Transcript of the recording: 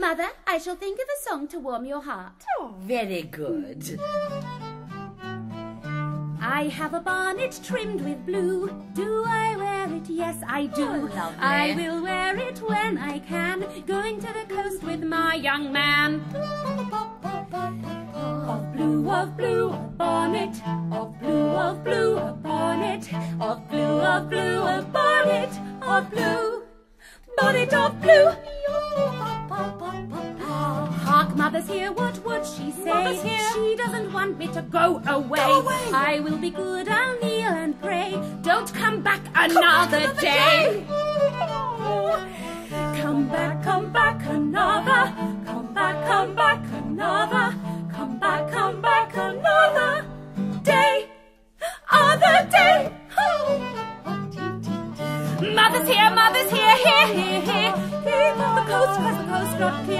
Mother, I shall think of a song to warm your heart. Oh, very good. I have a bonnet trimmed with blue. Do I wear it? Yes, I do. Oh, lovely. I will wear it when I can, going to the coast with my young man. Of blue, a bonnet. Of blue, a bonnet. Of blue, a bonnet. Of blue, bonnet of blue. Hark, Mother's here, what would she say? Mother's here. She doesn't want me to go away. Go away. I will be good, I'll kneel and pray. Don't come back another day. Come back another. Come back another. Come back another day. Other day. Mother's here, here. Here, the coast, 'cause the coast got clear.